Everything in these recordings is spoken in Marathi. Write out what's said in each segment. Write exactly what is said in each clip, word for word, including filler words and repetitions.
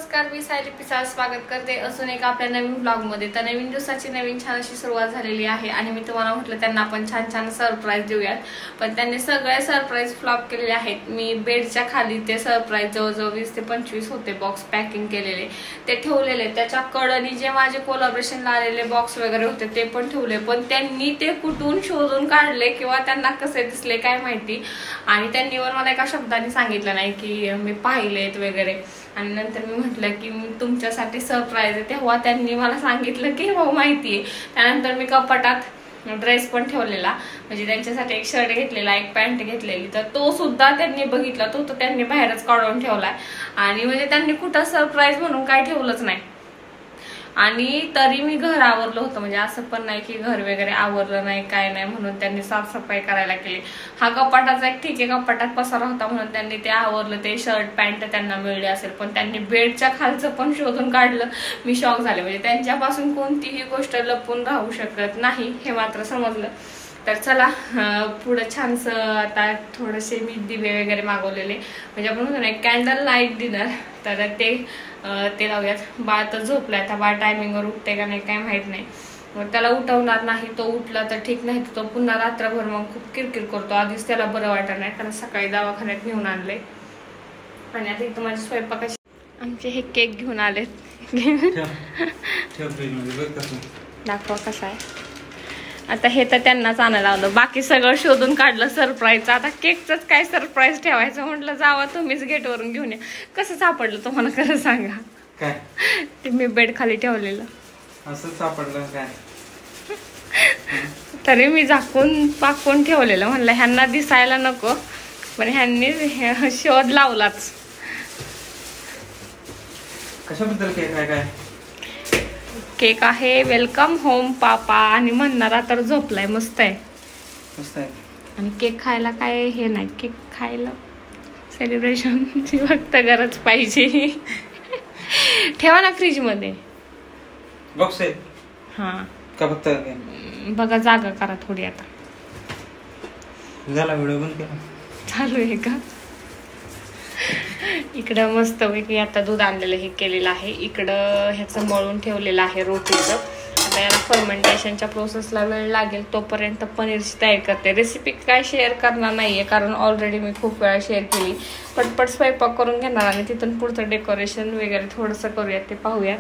नमस्कार, मी सायली पिसाळ स्वागत करते अजून एक आपल्या नवीन ब्लॉग मध्ये। तर नवीन दिवसाची नवीन छान अशी सुरुवात झालेली आहे आणि मी तुम्हाला म्हटलं त्यांना आपण छान छान सरप्राईज देऊयात, पण त्यांनी सगळे सरप्राईज फ्लॉप केलेले आहेत। मी बेडच्या खाली ते सरप्राईज जवळजवळ वीस ते पंचवीस होते बॉक्स पॅकिंग केलेले ते ठेवलेले, त्याच्या कडनी जे माझे कोलॅबोरेशनला आलेले बॉक्स वगैरे होते ते पण ठेवले, पण त्यांनी ते कुठून शोधून काढले किंवा त्यांना कसे दिसले काय माहिती। आणि त्यांनी मला एका शब्दाने सांगितलं नाही की मी पाहिलेत वगैरे। आणि नंतर मी म्हटलं की मी तुमच्यासाठी सरप्राईज आहे, तेव्हा त्यांनी मला सांगितलं की हो माहिती आहे। त्यानंतर मी कपाटात ड्रेस पण ठेवलेला, म्हणजे त्यांच्यासाठी एक शर्ट घेतलेला एक पॅन्ट घेतलेली, तर तो सुद्धा त्यांनी बघितला, तो तर त्यांनी बाहेरच काढून ठेवलाय। आणि म्हणजे त्यांनी कुठं सरप्राईज म्हणून काय ठेवलंच नाही। आणि तरी मी घर आवरलं होतं, म्हणजे असं पण नाही की घर वगैरे आवरलं नाही काय नाही म्हणून त्यांनी साफसफाई करायला केली। हा कपाटाचा एक ठीक आहे, कपाटात पसारा होता म्हणून त्यांनी ते आवरलं, ते शर्ट पॅन्ट त्यांना मिळले असेल, पण त्यांनी बेडच्या खालचं पण शोधून काढलं। मी शॉक झाले, म्हणजे त्यांच्यापासून कोणतीही गोष्ट लपून राहू शकत नाही हे मात्र समजलं। तर चला पुढे छानस आता थोडेसे मी दिवे वगैरे मागवलेले, म्हणजे आपण म्हणतो ना कॅन्डल लाईट डिनर, तर ते ते लावूयात। बाळ तर झोपलाय, आता बाळ टायमिंगवर उठते का नाही काय माहित नाही, मग त्याला उठवणार नाही, तो उठला तर ठीक, नाही तो पुन्हा रात्रभर मग खूप किरकिर करतो। आधीच त्याला बरं वाटत नाही, त्याला सकाळी दवाखान्यात घेऊन आणले। आणि आता इथं माझ्या स्वयंपाकाचे आमचे हे केक घेऊन आले, दाखवा कसा आहे। आता हे तर त्यांनाच आणायला लावलं, बाकी सगळं शोधून काढलं सरप्राईज। आता केकच काय सरप्राईज ठेवायचं म्हटलं, जावा तुम्हीच गेट वरून घेऊन या। कसं सापडलं तुम्हाला खरं सांगा काय? ते मी बेड खाली ठेवलेलं असं सापडलं काय? तरी मी झाकून पाकून ठेवलेलं, म्हणलं ह्यांना दिसायला नको, पण ह्यांनी शोध लावलाच। कशाबद्दल केक आहे काय? केक आहे वेलकम होम पापा, आणि म्हणणारा तर झोपलाय, मस्त आहे मस्त आहे। आणि केक खायला काय हे नाही, केक खायला सेलिब्रेशनची फक्त गरज पाहिजे। ठेवा ना फ्रीज मध्ये बॉक्स आहे हा का फक्त बघा, जागा करा थोडी। आता झाला व्हिडिओ बंद केला, चालू आहे का? इकडं मस्त पैकी आता दूध आणलेलं हे केलेलं आहे, इकडं ह्याचं मळून ठेवलेलं आहे रोटीचं। आता याला फर्मेंटेशनच्या प्रोसेसला वेळ लागेल, तोपर्यंत पनीरची तयारी करते। रेसिपी काय शेअर करणार नाहीये, कारण ऑलरेडी मी खूप वेळा शेअर केली। पटपट स्वयंपाक करून घेणार आणि तिथून पुढचं डेकोरेशन वगैरे थोडंसं करूयात, ते पाहूयात।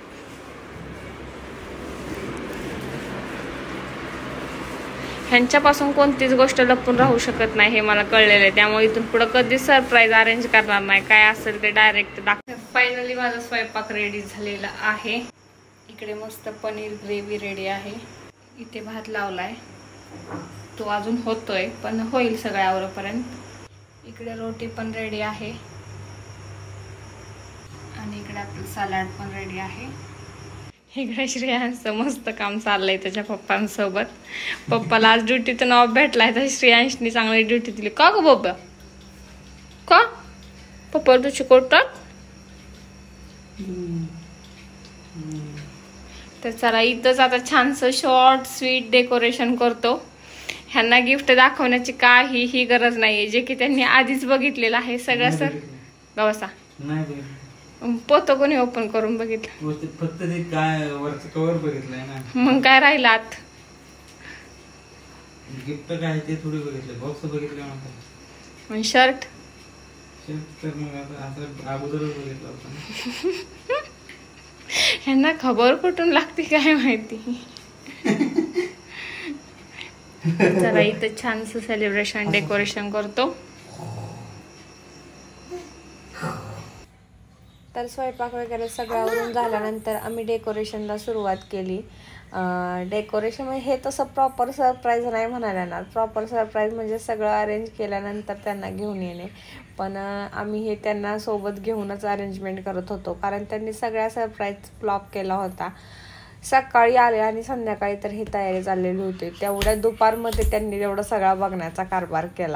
ह्यांच्यापासून कोणतीच गोष्ट लपून राहू शकत नाही हे मला कळलेलं आहे, त्यामुळे इथून पुढे कधीच सरप्राईज अरेंज करणार नाही, काय असेल ते डायरेक्ट दाखव। फायनली माझा स्वयंपाक रेडी झालेला आहे, इकडे मस्त पनीर ग्रेव्ही रेडी आहे, इथे भात लावलाय, तो अजून होतोय पण होईल सगळ्या आवरेपर्यंत। इकडे रोटी पण रेडी आहे आणि इकडे आपलं सलाड पण रेडी आहे। इकडे श्रेयांशचं मस्त काम चाललंय त्याच्या पप्पांसोबत, पप्पाला आज ड्युटीतून ऑफ भेटलाय, तर श्रेयांशनी चांगली ड्युटी दिली। का ग बाबा, का पप्पा तू शिकवतात? तर चला इथंच आता छानसं शॉर्ट स्वीट डेकोरेशन करतो। ह्यांना गिफ्ट दाखवण्याची काहीही गरज नाहीये, जे की त्यांनी आधीच बघितलेलं आहे सगळं। सर गवसा पोतं कोणी ओपन करून बघितलं, फक्त ते काय वरचं कव्हर बघितलंय ना, मग काय राहिलं आत? गिफ्ट काय ते थोडी बघितलं, बॉक्स बघितलं, शर्ट शर्ट तर मग आता अगोदरच बघितलं होतं। ह्यांना खबर कुठून लागते काय माहिती। चला इथं छानसं सेलिब्रेशन डेकोरेशन करतो। तर स्वयंपाक वगैरे सगळ्यावरून झाल्यानंतर आम्ही डेकोरेशनला सुरुवात केली। डेकोरेशन म्हणजे हे तसं प्रॉपर सरप्राईज नाही म्हणायला येणार, प्रॉपर सरप्राईज म्हणजे सगळं अरेंज केल्यानंतर त्यांना घेऊन येणे, पण आम्ही हे त्यांना सोबत घेऊनच अरेंजमेंट करत होतो, कारण त्यांनी सगळ्या सरप्राईज फ्लॉप केला होता। सकाळी आले आणि संध्याकाळी तर ही तयारी चाललेली होती, तेवढ्या दुपारमध्ये त्यांनी एवढा सगळा बघण्याचा कारभार केला।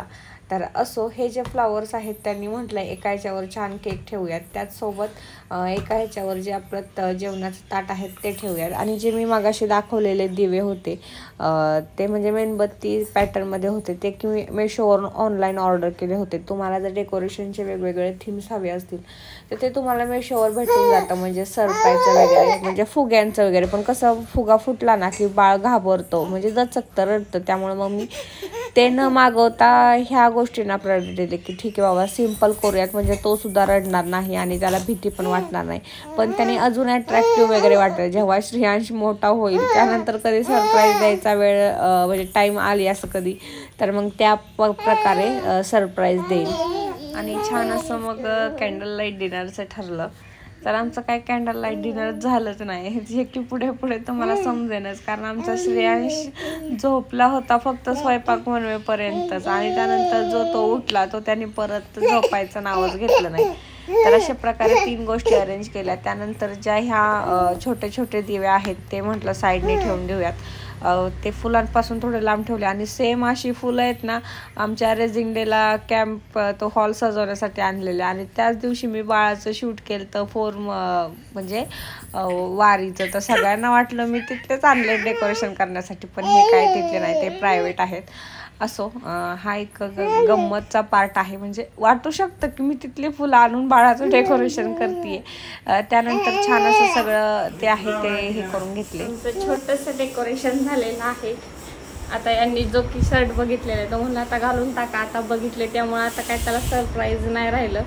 तर असो, हे जे फ्लावर्स आहेत त्यांनी म्हटलं एका ह्याच्यावर छान केक ठेवूयात, त्याचसोबत एका ह्याच्यावर जे आपलं जेवणाचं ताट आहेत ते ठेवूयात. आणि जे मी मागाशी दाखवलेले दिवे होते ते म्हणजे मेणबत्ती पॅटर्नमध्ये होते, ते की मी मेशोवरून ऑनलाईन ऑर्डर केले होते. तुम्हाला जर डेकोरेशनचे वेगवेगळे थीम्स हवे असतील तर ते तुम्हाला मेशोवर भेटून जातं, म्हणजे सरप्राईजचं वगैरे, म्हणजे फुग्यांचं वगैरे. पण कसं फुगा फुटला ना की बाळ घाबरतो, म्हणजे दचकतं, रडतं. त्यामुळे मग मी ते न मागवता ह्या गोष्टींना प्रायोरिटी दिली की ठीक आहे बाबा, सिम्पल करूयात, म्हणजे तो सुद्धा रडणार नाही आणि त्याला भीती पण वाटणार नाही, पण त्याने अजून अट्रॅक्टिव्ह वगैरे वाटेल. जेव्हा श्रेयांश मोठा होईल त्यानंतर कधी सरप्राईज द्यायचा वेळ म्हणजे टाईम आली असं कधी, तर मग त्या प्रकारे सरप्राईज देईल. आणि छान असं मग कॅन्डल लाईट डिनरचं ठरलं. तर आमचं काय कॅन्डल लाईट डिनर झालंच नाही, जे की पुढे पुढे तुम्हाला समजेनच, कारण आमचा श्रेयांश झोपला होता फक्त स्वयंपाक बनवेपर्यंतच, आणि त्यानंतर जो तो उठला तो त्याने परत झोपायचं नावच घेतलं नाही. तर अशा प्रकारे तीन गोष्टी अरेंज केल्या. त्यानंतर ज्या ह्या छोटे छोटे दिवे आहेत ते म्हटलं साईडने ठेवून देऊयात. ते फुलांपासून थोडे लांब ठेवले, आणि सेम अशी फुलं आहेत ना आमच्या रेझिंग डेला कॅम्प तो हॉल सजवण्यासाठी आणलेले, आणि त्याच दिवशी मी बाळाचं शूट केलं तर फोर म्हणजे वारीचं. तर सगळ्यांना वाटलं मी तिथलेच आणले डेकोरेशन करण्यासाठी, पण हे काय तिथले नाही, ते प्रायव्हेट आहेत. असो, हा एक गंमतचा पार्ट आहे, म्हणजे वाटू शकतं की मी तिथली फुलं आणून बाळाचं डेकोरेशन करते. त्यानंतर छान असं सगळं ते आहे ते हे करून घेतले. छोटंसं डेकोरेशन झालेलं आहे. आता यांनी जो की शर्ट बघितलेला आहे तो म्हणलं आता घालून टाका, आता बघितले त्यामुळे आता काय त्याला सरप्राईज नाही राहिलं.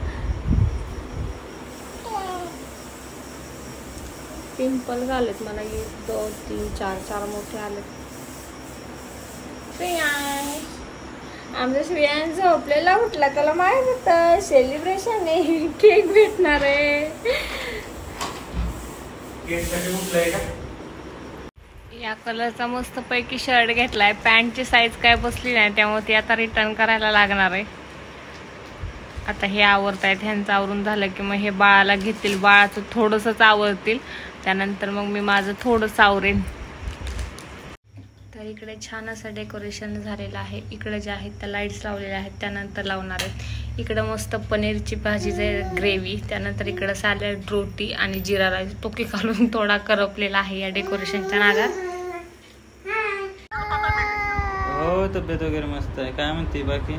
सिंपल झालेत, मला एक दोन तीन चार चार मोठे आलेत. आमचा श्रेयांश झोपलेला उठला, त्याला माहित होतं सेलिब्रेशन आहे, केक भेटणार आहे. या कलरचा मस्त पैकी शर्ट घेतलाय, पॅन्टची साईज काय बसली नाही त्यामुळे ती आता रिटर्न करायला लागणार आहे. आता हे आवरतायत, ह्यांचं आवरून झालं की मग हे बाळाला घेतील, बाळाचं थोडंसंच आवरतील, त्यानंतर मग मी माझं थोडंसं आवरेन. तर इकडे छान असं डेकोरेशन झालेलं आहे. इकडे जे आहेत त्या लाईट्स लावलेल्या आहेत, त्यानंतर लावणार आहेत. इकडं मस्त पनीरची भाजीचे ग्रेव्ही, त्यानंतर इकडं सॅलड, रोटी आणि जिरा राईस टोकी घालून थोडा करपलेला आहे या डेकोरेशनच्या नादात. हो, तब्येत वगैरे मस्त आहे. काय म्हणते बाकी?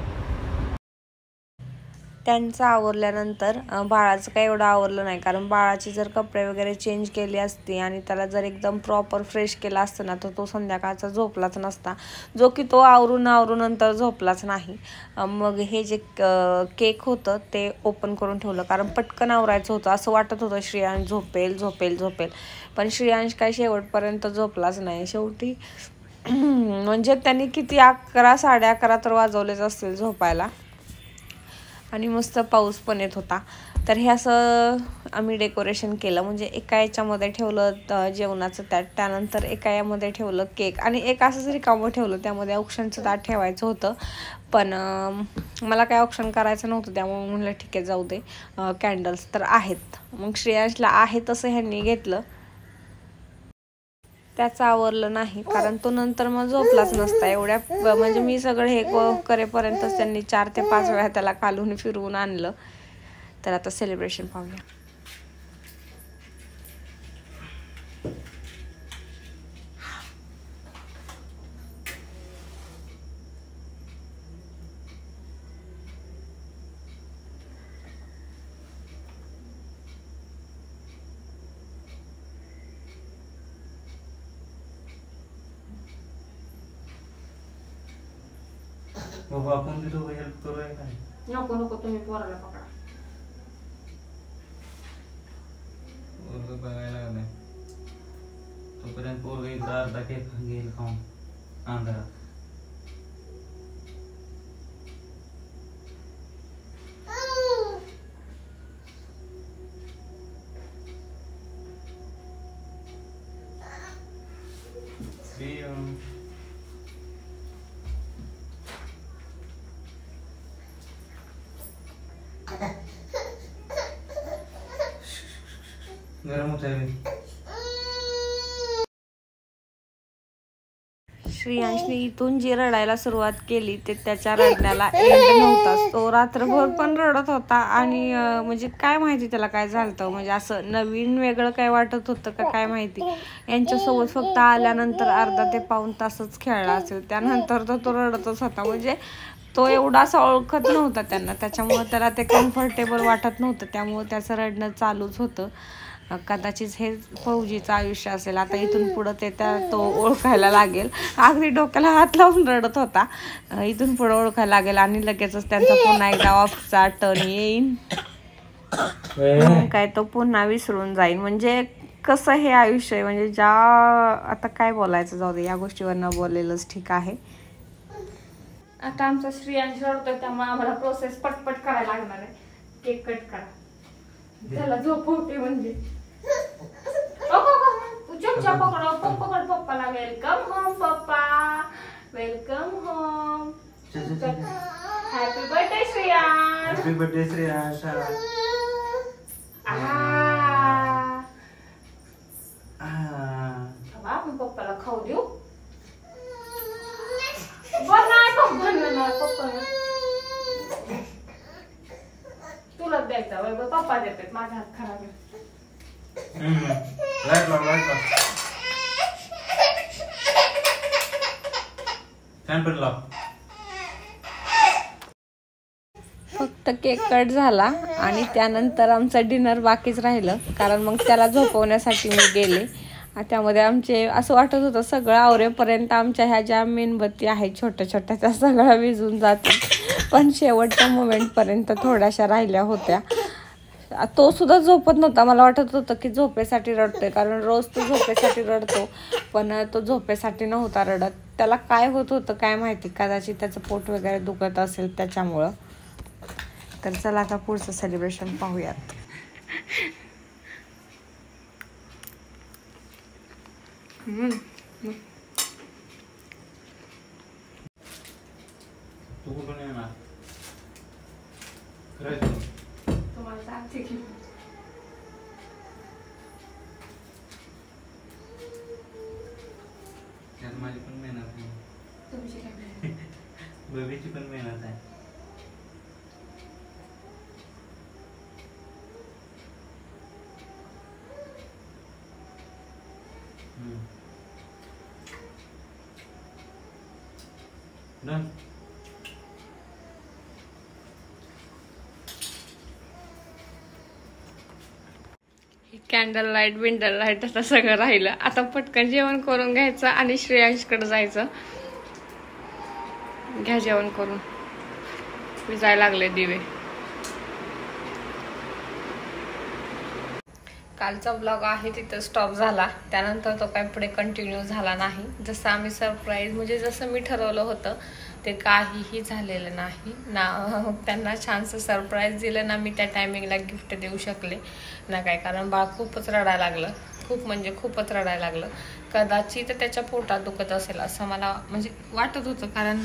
त्यांचं आवरल्यानंतर बाळाचं काही एवढं आवरलं नाही, कारण बाळाची जर कपडे वगैरे चेंज केली असती आणि त्याला जर एकदम प्रॉपर फ्रेश केला असतं ना तर तो संध्याकाळचा झोपलाच नसता, जो की तो आवरून आवरून नंतर झोपलाच नाही. मग हे जे केक होतं ते ओपन करून ठेवलं, कारण पटकन आवरायचं होतं. असं वाटत होतं श्रेयांश झोपेल झोपेल झोपेल पण श्रेयांश काय शेवटपर्यंत झोपलाच नाही. शेवटी म्हणजे त्यांनी किती अकरा साडे अकरा तर वाजवलेच असतील झोपायला, आणि मस्त पाऊस पण येत होता. तर हे असं आम्ही डेकोरेशन केलं, म्हणजे एका याच्यामध्ये ठेवलं जेवणाचं ताट, त्यानंतर एका यामध्ये ठेवलं केक, आणि एक असंच रिकामं ठेवलं, त्यामध्ये औक्षणचं ताट ठेवायचं होतं. पण मला काय ऑप्शन करायचं नव्हतं, त्यामुळे म्हणलं ठीक आहे जाऊ दे, कॅन्डल्स तर आहेत. मग श्रेयांशला आहे तसं ह्यांनी घेतलं, त्याचं आवरलं नाही, कारण तो नंतर मग झोपलाच नसता. एवढ्या म्हणजे मी सगळं हे करेपर्यंतच त्यांनी चार ते पाच वेळा त्याला खालून फिरवून आणलं. तर आता सेलिब्रेशन पाहूया. बाबा आपण बी दोघं हेल्प करूया काय? नको नको, तुम्ही पोराला पकडा. पोरगं बघायला लागलाय तोपर्यंत पोरगं एकदा अर्धा केक घेईल खाऊन अंधारात. श्रेयांशने इथून जी रडायला सुरुवात केली ते त्याच्या रडण्याला एंड नव्हताच. तो रात्रभर पण रडत होता आणि म्हणजे काय माहिती त्याला काय झालं, म्हणजे असं नवीन वेगळं काय वाटत होतं का काय माहिती. यांच्यासोबत फक्त आल्यानंतर अर्धा ते पाऊण तासच खेळला असेल, त्यानंतर तर तो रडतच होता. म्हणजे तो एवढा असा ओळखत नव्हता त्यांना, त्याच्यामुळं त्याला ते कम्फर्टेबल वाटत नव्हतं, त्यामुळं त्याचं रडणं चालूच होतं. कदाचित हे फौजीचं आयुष्य असेल. आता इथून पुढं ते त्या तो ओळखायला लागेल. अगदी डोक्याला हात लावून रडत होता. इथून पुढं ओळखायला लागेल आणि लगेचच त्यांचा पुन्हा एकदा ऑफचा टर्न येईन, काय तो पुन्हा विसरून जाईल. म्हणजे कसं हे आयुष्य आहे, म्हणजे ज्या आता काय बोलायचं, जाऊ दे, या गोष्टीवर न बोललेलंच ठीक आहे. आता आमचा श्रेयांश रडतोय त्यामुळे आम्हाला प्रोसेस पटपट करायला लागणार आहे. केक कट करा, त्याला झोप होते म्हणजे. चमचा पकडा, पप्पाकडे पप्पाला. Welcome home papa, welcome home. Happy birthday Shreyansh. Happy birthday Shreyansh. आपण पप्पाला खाऊ देऊ. पप्पा तुला द्यायचा, पप्पा देतात, माझा हात खराब आहे. फक्त केक कट झाला आणि त्यानंतर आमचं डिनर बाकीच राहिलं, कारण मग त्याला झोपवण्यासाठी मी गेले. त्यामध्ये आमचे असं वाटत होतं सगळं आवरेपर्यंत आमच्या ह्या ज्या मेणबत्ती आहेत छोट्या छोट्या त्या सगळ्या विझून जातील, पण शेवटच्या मोमेंटपर्यंत थोड्याशा राहिल्या होत्या. तो सुद्धा झोपत नव्हता. मला वाटत होतं की झोपेसाठी रडतोय, कारण रोज तो झोपेसाठी रडतो, पण तो झोपेसाठी नव्हता रडत. त्याला काय होत होतं काय माहिती, कदाचित त्याचं पोट वगैरे दुखत असेल त्याच्यामुळं. तर चला आता पुढचं सेलिब्रेशन पाहूयात. हम्म तू कुठून येणार? तुम्हाला सांगते की त्यात माझी पण मेहनत आहे. तुमची काय बेबीची पण मेहनत आहे. Done. कॅन्डल लाईट विंडल लाईट आता सगळं राहिलं. आता पटकन जेवण करून घ्यायचं आणि श्रेयांशकडे जायचं. घ्या जेवण करून, विजायला लागले दिवे. कालचा ब्लॉग आहे तिथं स्टॉप झाला, त्यानंतर तो काय पुढे कंटिन्यू झाला नाही. जसं आम्ही सरप्राईज म्हणजे जसं मी ठरवलं होतं ते काहीही झालेलं नाही ना. त्यांना छानसं सरप्राईज दिलं ना, मी त्या टायमिंगला गिफ्ट देऊ शकले ना काय, कारण बाळ खूपच रडायला लागलं, खूप म्हणजे खूपच रडायला लागलं. कदाचित त्याच्या पोटात दुखत असेल असं मला म्हणजे वाटत होतं, कारण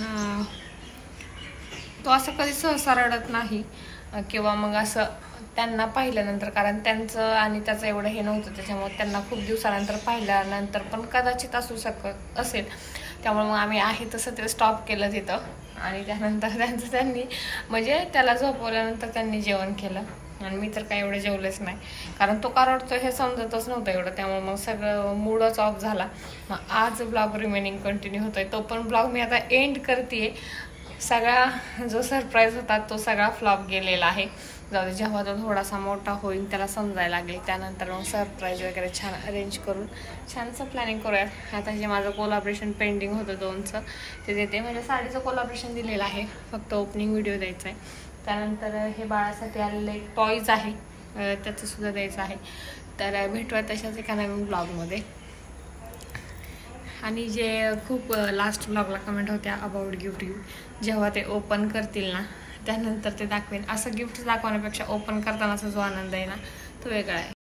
तो असं कधी सहसा रडत नाही किंवा मग असं त्यांना पाहिल्यानंतर, कारण त्यांचं आणि त्याचं एवढं हे नव्हतं, त्याच्यामुळे त्यांना खूप दिवसानंतर पाहिल्यानंतर पण कदाचित असू शकत असेल. त्यामुळे मग आम्ही आहे तसं ते स्टॉप केलं तिथं आणि त्यानंतर त्यांचं त्यांनी म्हणजे त्याला झोपवल्यानंतर त्यांनी जेवण केलं आणि मी तर काय एवढं जेवलेच नाही, कारण तो का रडतो हे समजतच नव्हतं एवढं. त्यामुळे मग सगळं मूडच ऑफ झाला. मग आज ब्लॉग रिमेनिंग कंटिन्यू होतोय, तो पण ब्लॉग मी आता एंड करते. सगळा जो सरप्राईज होता तो सगळा फ्लॉप गेलेला आहे. जाऊ दे, जेव्हा तो थोडासा मोठा होईल त्याला समजायला लागेल, त्यानंतर मग सरप्राईज वगैरे छान अरेंज करून छानसं प्लॅनिंग करूयात. आता जे माझं कोलॅबरेशन पेंडिंग होतं दोनचं ते देते, म्हणजे साडीचं कोलॅबरेशन दिलेलं आहे, फक्त ओपनिंग व्हिडिओ द्यायचा आहे. त्यानंतर हे बाळासाठी आलेलं एक टॉईज आहे, त्याचंसुद्धा द्यायचं आहे. तर भेटूया तशाच एका नवीन ब्लॉगमध्ये. आणि जे खूप लास्ट ब्लॉगला कमेंट होत्या अबाउट गिफ्ट गिफ्ट, जेव्हा ते ओपन करतील ना त्यानंतर ते दाखवेन. असं गिफ्ट दाखवण्यापेक्षा ओपन करतानाचा जो आनंद आहे ना तो वेगळा आहे.